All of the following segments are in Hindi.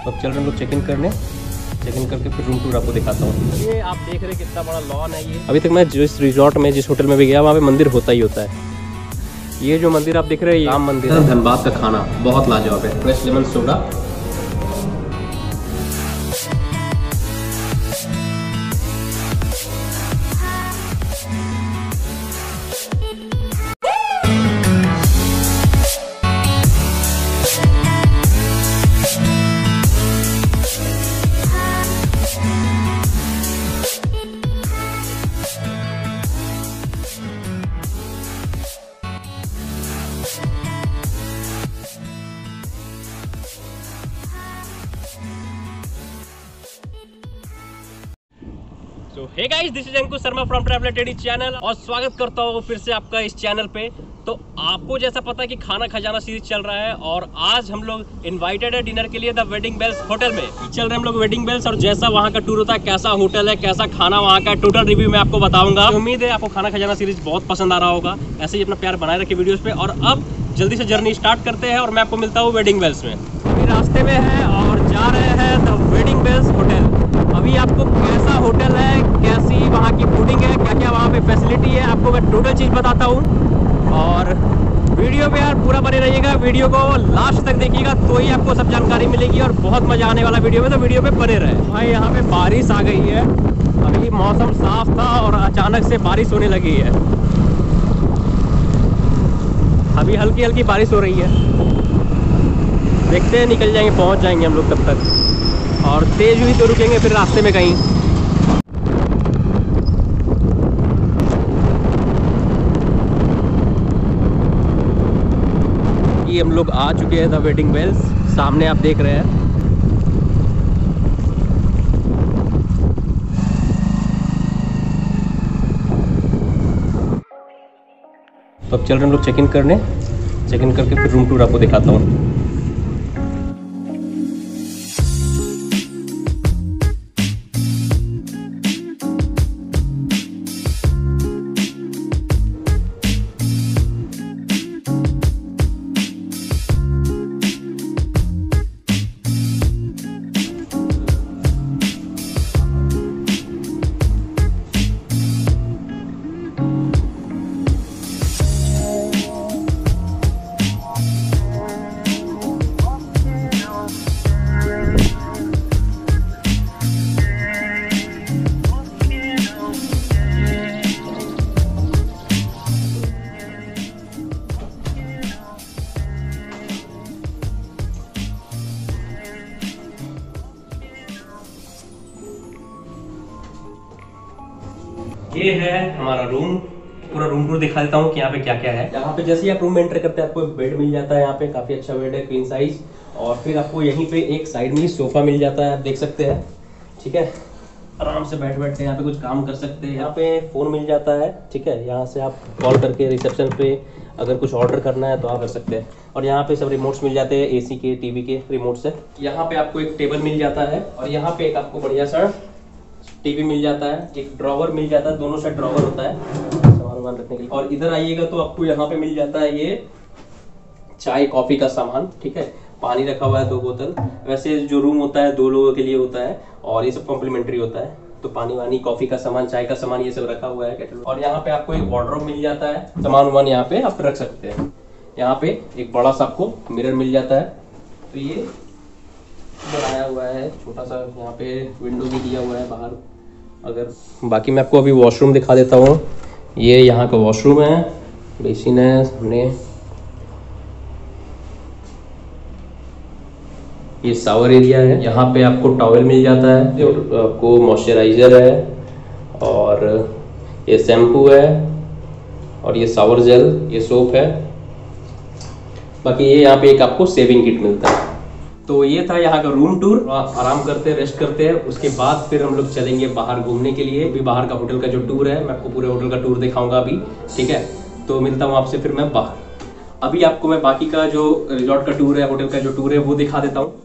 तो अब चल रहे हम लोग चेक इन करने, चेक इन करके फिर रूम टूर आपको दिखाता हूँ। ये आप देख रहे हैं कितना बड़ा लॉन है ये। अभी तक मैं जिस रिजॉर्ट में जिस होटल में भी गया वहाँ पे मंदिर होता ही होता है। ये जो मंदिर आप देख रहे हैं राम मंदिर है। धनबाद का खाना बहुत लाजवाब है। फ्रेश लेमन सोडा, तो hey guys, this is Ankush Sharma from traveller teddy channel और स्वागत करता हूँ फिर से आपका इस चैनल पे। तो आपको जैसा पता है कि खाना खजाना सीरीज चल रहा है और आज हम लोग इनवाइटेड है डिनर के लिए द वेडिंग बेल्स होटल में। चल रहे हैं हम लोग वेडिंग बेल्स और जैसा वहाँ का टूर होता है, कैसा होटल है, कैसा खाना वहाँ का, टोटल रिव्यू मैं आपको बताऊंगा। उम्मीद है आपको खाना खजाना सीरीज बहुत पसंद आ रहा होगा। ऐसे ही अपना प्यार बनाए रखे वीडियोज पे। और अब जल्दी से जर्नी स्टार्ट करते हैं और मैं आपको मिलता हूँ वेडिंग बेल्स में। अभी रास्ते में है और जा रहे हैं द वेडिंग बेल्स होटल। अभी आपको कैसा होटल है, कैसी वहाँ की फूडिंग है, क्या क्या वहाँ पे फैसिलिटी है, आपको मैं टोटल चीज़ बताता हूँ। और वीडियो पे यार पूरा बने रहिएगा, वीडियो को लास्ट तक देखिएगा तो ही आपको सब जानकारी मिलेगी और बहुत मज़ा आने वाला वीडियो में। तो वीडियो पे बने रहे। भाई यहाँ पे बारिश आ गई है। अभी मौसम साफ था और अचानक से बारिश होने लगी है। अभी हल्की हल्की बारिश हो रही है। देखते हैं, निकल जाएंगे, पहुँच जाएंगे हम लोग तब तक। और तेज हुई तो रुकेंगे फिर रास्ते में कहीं। ये हम लोग आ चुके हैं द वेडिंग बेल्स, सामने आप देख रहे हैं। तो अब चल रहे हम लोग चेक इन करने, चेक इन करके फिर रूम टूर आपको दिखाता हूँ। ये है हमारा रूम। पूरा रूम टूर दिखा देता हूँ कि यहाँ पे क्या क्या है। यहाँ पे जैसे ही आप रूम में एंटर करते हैं आपको बेड मिल जाता है। यहाँ पे काफी अच्छा बेड है, क्वीन साइज। और फिर आपको यहीं पे एक साइड में सोफा मिल जाता है, आप देख सकते हैं। ठीक है, आराम से बैठ के यहाँ पे कुछ काम कर सकते हैं। यहाँ पे फोन मिल जाता है। ठीक है, यहाँ से आप कॉल करके रिसेप्शन पे अगर कुछ ऑर्डर करना है तो आप कर सकते हैं। और यहाँ पे सब रिमोट्स मिल जाते हैं, एसी के, टीवी के रिमोट से। यहाँ पे आपको एक टेबल मिल जाता है और यहाँ पे एक आपको बढ़िया सा टीवी मिल जाता है। एक ड्रॉवर मिल जाता है, दोनों साइड ड्रॉवर होता है सामान वामान रखने के लिए। और इधर आइएगा तो आपको यहाँ पे मिल जाता है ये चाय कॉफी का सामान। ठीक है, पानी रखा हुआ है 2 बोतल। वैसे जो रूम होता है 2 लोगों के लिए होता है और ये सब कॉम्प्लीमेंट्री होता है। तो पानी वानी, कॉफी का सामान, चाय का सामान, ये सब रखा हुआ है। और यहाँ पे आपको एक वार्डरोब मिल जाता है, सामान वामान यहाँ पे आप रख सकते हैं। यहाँ पे एक बड़ा सा आपको मिरर मिल जाता है। तो ये बनाया हुआ है छोटा सा, यहाँ पे विंडो भी दिया हुआ है बाहर। अगर बाकी मैं आपको अभी वॉशरूम दिखा देता हूँ। ये यहाँ का वॉशरूम है, बेसिन है सामने। ये शावर एरिया है। यहाँ पे आपको टॉवल मिल जाता है और आपको मॉइस्चराइजर है और ये शैम्पू है और ये शावर जेल, ये सोप है। बाकी ये यहाँ पे एक आपको सेविंग किट मिलता है। तो ये था यहाँ का रूम टूर। आराम करते हैं, रेस्ट करते हैं, उसके बाद फिर हम लोग चलेंगे बाहर घूमने के लिए। अभी बाहर का होटल का जो टूर है मैं आपको पूरे होटल का टूर दिखाऊंगा अभी। ठीक है, तो मिलता हूँ आपसे फिर मैं बाहर। अभी आपको मैं बाकी का जो रिजॉर्ट का टूर है, होटल का जो टूर है वो दिखा देता हूँ।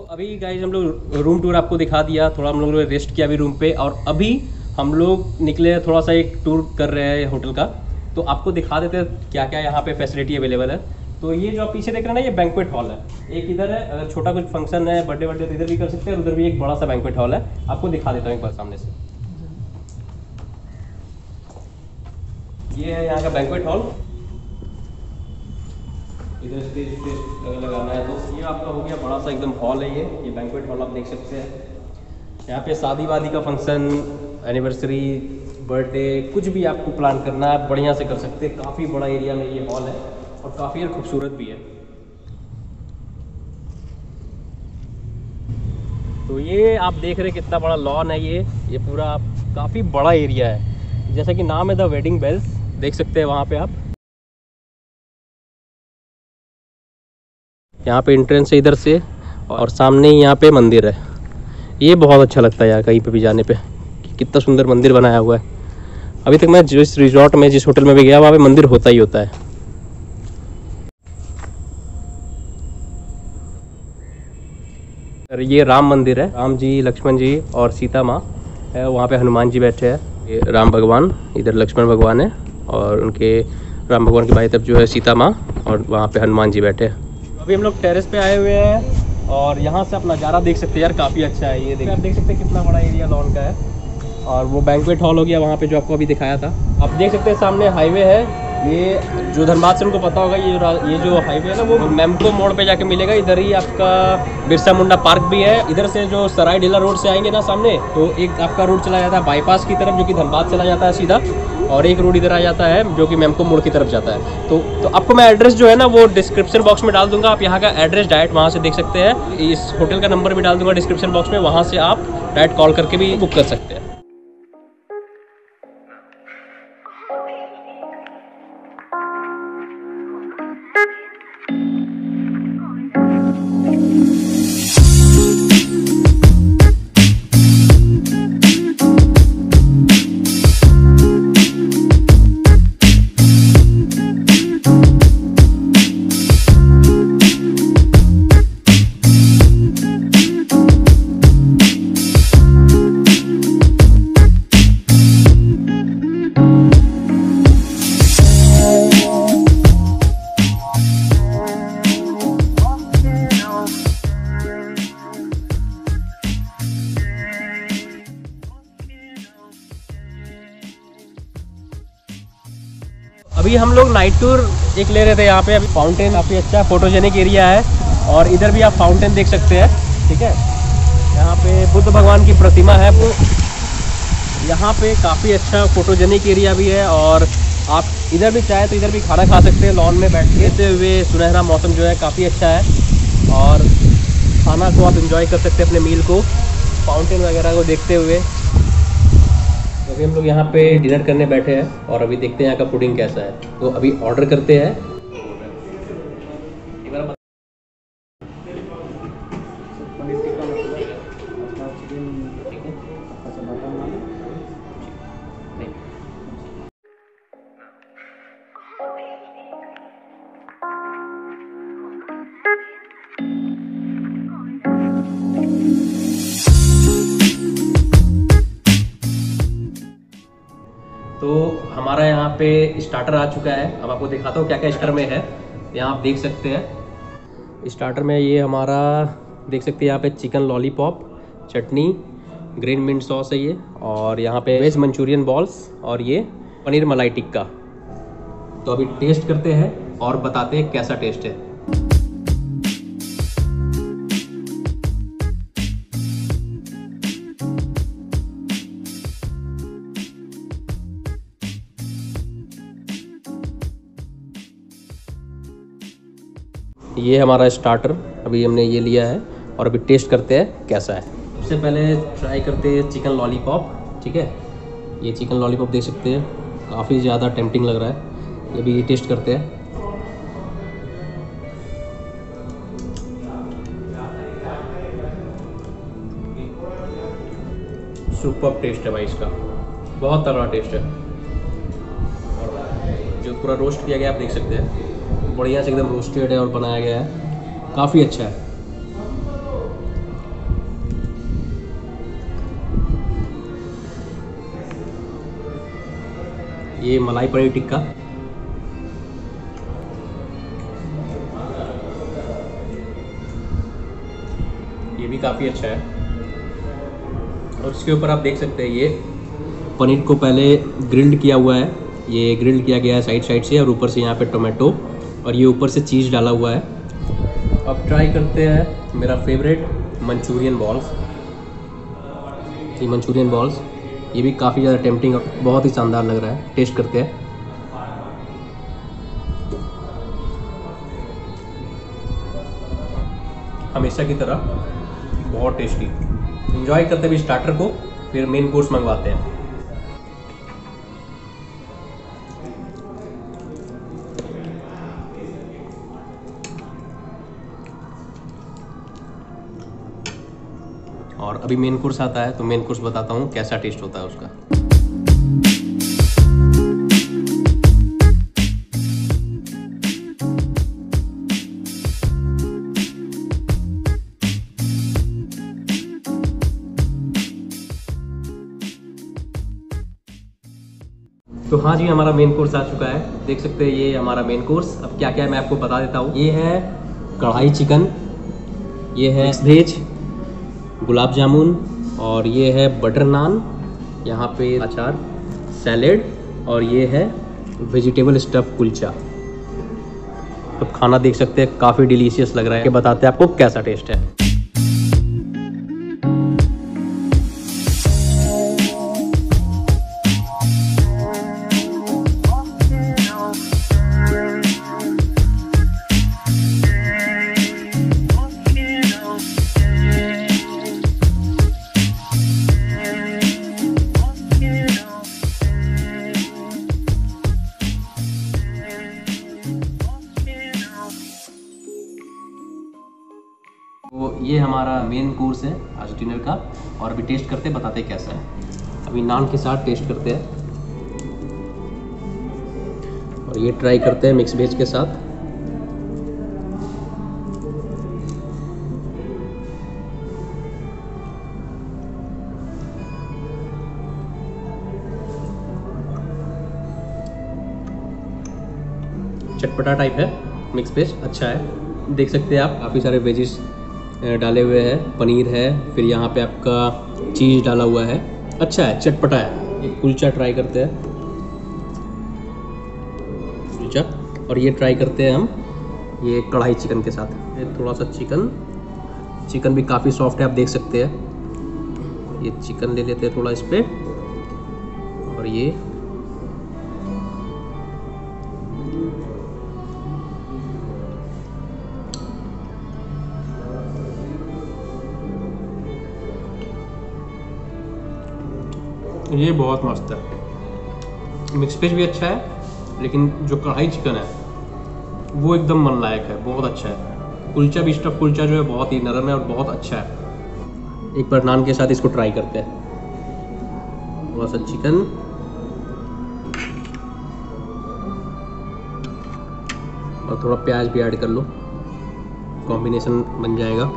अभी गाइज हम लोग रूम टूर आपको दिखा दिया, थोड़ा हम लोग ने रेस्ट किया अभी रूम पे, और अभी हम लोग निकले थोड़ा सा एक टूर कर रहे हैं होटल का। तो आपको दिखा देते हैं क्या क्या यहाँ पे फैसिलिटी अवेलेबल है। तो ये जो आप पीछे देख रहे हैं ना, ये बैंक्वेट हॉल है। एक इधर है, अगर छोटा कुछ फंक्शन है, बर्थडे वर्डे, तो इधर भी कर सकते हैं, और उधर भी एक बड़ा सा बैंक्वेट हॉल है। आपको दिखा देता हूँ एक बार सामने से। ये है यहाँ का बैंक्वेट हॉल। इधर स्टेज अगर लगाना है तो ये आपका हो गया बड़ा सा एकदम हॉल है। ये बैंक्वेट हॉल आप देख सकते हैं। यहाँ पे शादी वादी का फंक्शन, एनिवर्सरी, बर्थडे, कुछ भी आपको प्लान करना है बढ़िया से कर सकते हैं। काफ़ी बड़ा एरिया में ये हॉल है और काफ़ी खूबसूरत भी है। तो ये आप देख रहे हैं कितना बड़ा लॉन है। ये पूरा काफ़ी बड़ा एरिया है। जैसा कि नाम है द वेडिंग बेल्स, देख सकते हैं वहाँ पे आप। यहाँ पे एंट्रेंस है इधर से, और सामने ही यहाँ पे मंदिर है। ये बहुत अच्छा लगता है यार कहीं पे भी जाने पे, कितना सुंदर मंदिर बनाया हुआ है। अभी तक मैं जिस रिजॉर्ट में, जिस होटल में भी गया, वहाँ पे मंदिर होता ही होता है। ये राम मंदिर है, राम जी, लक्ष्मण जी और सीता माँ है। वहाँ पे हनुमान जी बैठे हैं। ये राम भगवान, इधर लक्ष्मण भगवान है, और उनके राम भगवान की बाई तरफ जो है सीता माँ, और वहाँ पे हनुमान जी बैठे हैं। अभी हम लोग टेरेस पे आए हुए हैं, और यहाँ से आप नज़ारा देख सकते हैं यार, काफ़ी अच्छा है। ये देखिए, आप देख सकते हैं कितना बड़ा एरिया लॉन का है। और वो बैंक्वेट हॉल हो गया वहाँ पे जो आपको अभी दिखाया था। आप देख सकते हैं सामने हाईवे है। ये जो धनबाद से उनको पता होगा, ये जो हाईवे है ना, वो मेमको मोड़ पे जाके मिलेगा। इधर ही आपका बिरसा मुंडा पार्क भी है। इधर से जो सराय ढीला रोड से आएंगे ना सामने, तो एक आपका रोड चला जाता है बाईपास की तरफ, जो कि धनबाद चला जाता है सीधा, और एक रोड इधर आ जाता है जो कि मेमको मोड़ की तरफ जाता है। तो आपको मैं एड्रेस जो है ना वो डिस्क्रिप्शन बॉक्स में डाल दूंगा। आप यहाँ का एड्रेस डायरेक्ट वहाँ से देख सकते हैं। इस होटल का नंबर भी डाल दूंगा डिस्क्रिप्शन बॉक्स में, वहाँ से आप डायरेक्ट कॉल करके भी बुक कर सकते हैं। अभी हम लोग नाइट टूर एक ले रहे थे यहाँ पे। अभी फाउंटेन काफ़ी अच्छा फोटोजेनिक एरिया है, और इधर भी आप फाउंटेन देख सकते हैं। ठीक है, यहाँ पे बुद्ध भगवान की प्रतिमा है। वो यहाँ पे काफ़ी अच्छा फोटोजेनिक एरिया भी है, और आप इधर भी चाहे तो इधर भी खाना खा सकते हैं लॉन में बैठ के हुए। सुनहरा मौसम जो है काफ़ी अच्छा है, और खाना को आप इंजॉय कर सकते हैं अपने मील को, फाउंटेन वगैरह को देखते हुए। अभी हम लोग यहाँ पे डिनर करने बैठे हैं, और अभी देखते हैं यहाँ का फूडिंग कैसा है। तो अभी ऑर्डर करते हैं। तो हमारा यहाँ पे स्टार्टर आ चुका है। अब आपको दिखाता हूँ क्या क्या स्टार्टर में है। यहाँ आप देख सकते हैं स्टार्टर में ये हमारा देख सकते हैं यहाँ पे chicken lollipop, chutney, green mint sauce है ये, और यहाँ पे वेज मंचूरियन बॉल्स, और ये पनीर मलाई टिक्का। तो अभी टेस्ट करते हैं और बताते हैं कैसा टेस्ट है। ये हमारा स्टार्टर अभी हमने ये लिया है, और अभी टेस्ट करते हैं कैसा है। सबसे पहले ट्राई करते हैं चिकन लॉलीपॉप। ठीक है, ये चिकन लॉलीपॉप देख सकते हैं, काफ़ी ज़्यादा टेम्पटिंग लग रहा है। ये भी टेस्ट करते हैं। सुपर टेस्ट है भाई इसका, बहुत तगड़ा टेस्ट है। और जो पूरा रोस्ट किया गया आप देख सकते हैं, बढ़िया से एकदम रोस्टेड है और बनाया गया है, काफ़ी अच्छा है। ये मलाई पनीर टिक्का, ये भी काफ़ी अच्छा है। और इसके ऊपर आप देख सकते हैं ये पनीर को पहले ग्रिल्ड किया हुआ है, ये ग्रिल्ड किया गया है साइड साइड से, और ऊपर से यहाँ पे टोमेटो और ये ऊपर से चीज़ डाला हुआ है। अब ट्राई करते हैं मेरा फेवरेट मंचूरियन बॉल्स। ये मंचूरियन बॉल्स, ये भी काफ़ी ज़्यादा टेम्पटिंग और बहुत ही शानदार लग रहा है। टेस्ट करते हैं। हमेशा की तरह बहुत टेस्टी। एंजॉय करते हुए स्टार्टर को, फिर मेन कोर्स मंगवाते हैं। और अभी मेन कोर्स आता है, तो मेन कोर्स बताता हूँ कैसा टेस्ट होता है उसका। तो हाँ जी, हमारा मेन कोर्स आ चुका है। देख सकते हैं ये हमारा मेन कोर्स। अब क्या क्या है मैं आपको बता देता हूँ। ये है कढ़ाई चिकन, ये है वेज गुलाब जामुन, और ये है बटर नान, यहाँ पे अचार, सैलेड, और ये है वेजिटेबल स्टफ कुलचा। तो खाना देख सकते हैं काफ़ी डिलीशियस लग रहा है। बताते हैं आपको कैसा टेस्ट है। तो ये हमारा मेन कोर्स है आज डिनर का, और अभी टेस्ट करते हैं, बताते हैं कैसा है। अभी नान के साथ टेस्ट करते हैं, और ये ट्राई करते हैं मिक्स वेज के साथ। चटपटा टाइप है, मिक्स वेज अच्छा है। देख सकते हैं आप काफ़ी सारे वेजिस डाले हुए हैं, पनीर है, फिर यहाँ पे आपका चीज़ डाला हुआ है। अच्छा है, चटपटा है। एक कुलचा ट्राई करते हैं, कुलचा, और ये ट्राई करते हैं हम ये कढ़ाई चिकन के साथ। ये थोड़ा सा चिकन भी काफ़ी सॉफ्ट है, आप देख सकते हैं। ये चिकन ले लेते हैं थोड़ा इस पर, और ये बहुत मस्त है। मिक्स वेज भी अच्छा है, लेकिन जो कढ़ाई चिकन है वो एकदम मन लायक है, बहुत अच्छा है। कुलचा भी, स्टफ कुलचा जो है बहुत ही नरम है और बहुत अच्छा है। एक बार नान के साथ इसको ट्राई करते हैं। थोड़ा सा चिकन, और थोड़ा प्याज भी ऐड कर लो, कॉम्बिनेशन बन जाएगा।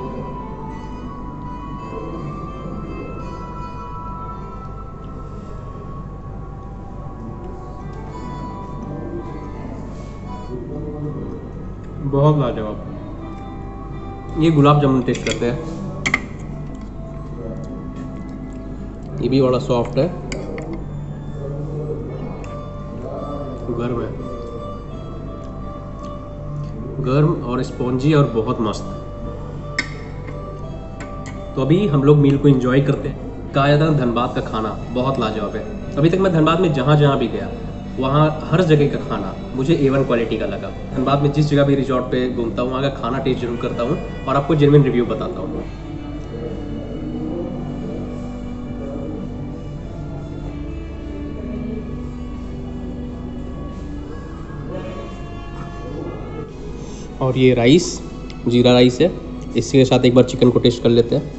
बहुत लाजवाब। ये गुलाब जामुन टेस्ट करते हैं। ये भी बड़ा सॉफ्ट है, गर्म है, गर्म और स्पॉन्जी और बहुत मस्त। तो अभी हम लोग मील को एंजॉय करते हैं। कहा जाता है धनबाद का खाना बहुत लाजवाब है। अभी तक मैं धनबाद में जहाँ भी गया वहाँ हर जगह का खाना मुझे A1 क्वालिटी का लगा। धनबाद में जिस जगह भी रिजॉर्ट पे घूमता हूँ वहाँ का खाना टेस्ट जरूर करता हूँ और आपको जेन्युइन रिव्यू बताता हूँ। और ये राइस जीरा राइस है, इसके साथ एक बार चिकन को टेस्ट कर लेते हैं।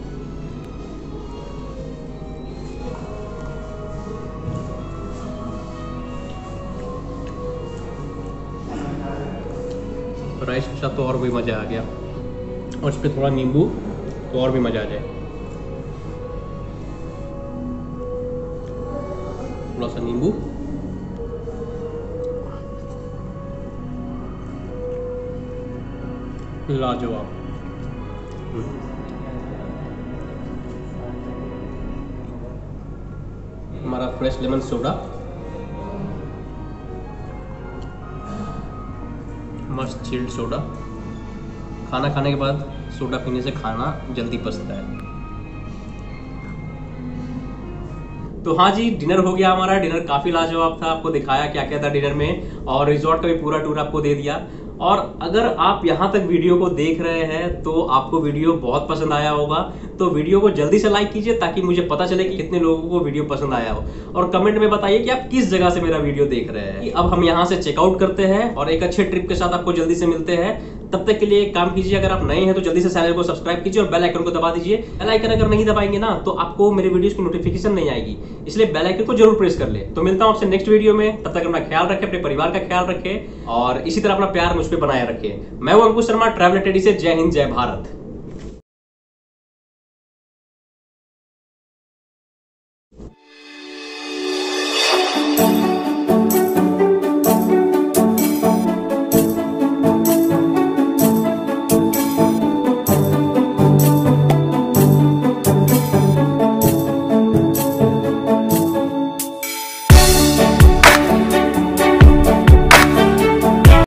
राइस के साथ तो और भी मज़ा आ गया, और इस पर थोड़ा नींबू तो और भी मज़ा आ जाए। थोड़ा सा नींबू लाजवाब। हमारा फ्रेश लेमन सोडा, मस्त चिल्ड सोडा। खाना खाने के बाद सोडा पीने से खाना जल्दी पचता है। तो हाँ जी, डिनर हो गया हमारा। डिनर काफी लाजवाब था, आपको दिखाया क्या क्या था डिनर में, और रिजॉर्ट का भी पूरा टूर आपको दे दिया। और अगर आप यहाँ तक वीडियो को देख रहे हैं तो आपको वीडियो बहुत पसंद आया होगा। तो वीडियो को जल्दी से लाइक कीजिए ताकि मुझे पता चले कि कितने लोगों को वीडियो पसंद आया हो, और कमेंट में बताइए कि आप किस जगह से मेरा वीडियो देख रहे हैं। अब हम यहाँ से चेकआउट करते हैं और एक अच्छे ट्रिप के साथ आपको जल्दी से मिलते हैं। तब तक के लिए एक काम कीजिए, अगर आप नए हैं तो जल्दी से चैनल को सब्सक्राइब कीजिए और बेल आइकन को दबा दीजिए। बेल आइकन अगर नहीं दबाएंगे ना तो आपको मेरे वीडियोस की नोटिफिकेशन नहीं आएगी, इसलिए बेल आइकन को जरूर प्रेस कर ले। तो मिलता हूं आपसे नेक्स्ट वीडियो में, तब तक अपना ख्याल रखें, अपने परिवार का ख्याल रखें और इसी तरह अपना प्यार मुझ पर बनाए रखें। मैं हूं अंकुश शर्मा, ट्रैवल टेडी से। जय हिंद, जय भारत।